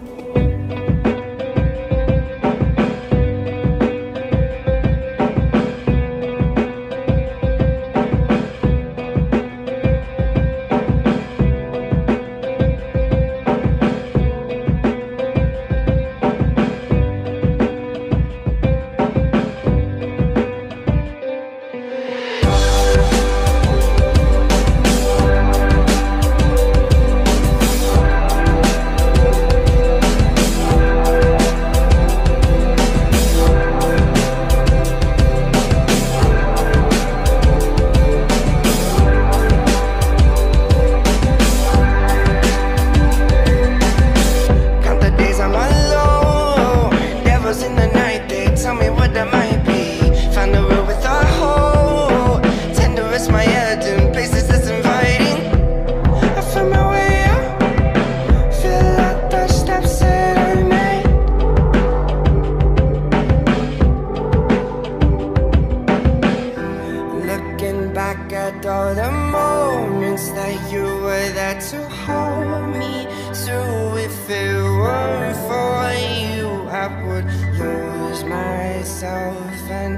At all the moments that you were there to hold me. So if it weren't for you, I would lose myself and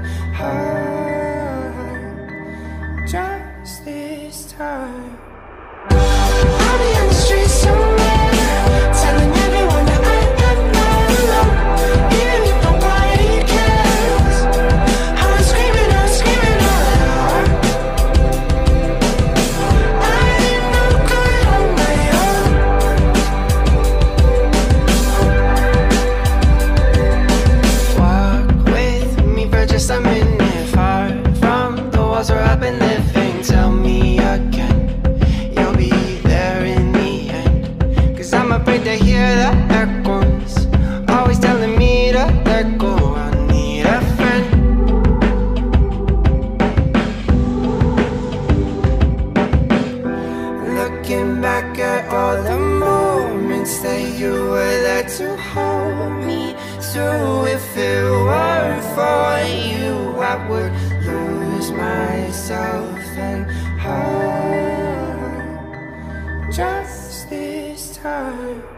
hurt just this time. I'll be on the street somewhere, telling everyone that I am not alone. Even if nobody cares, I'm screaming out loud. Just a minute, far from the walls where I've been living. Tell me again, you'll be there in the end. Cause I'm afraid to hear the echoes, always telling me to let go. I need a friend. Looking back at all the moments that you were there to hold me. So if it weren't for you, I would lose myself and hurt just this time.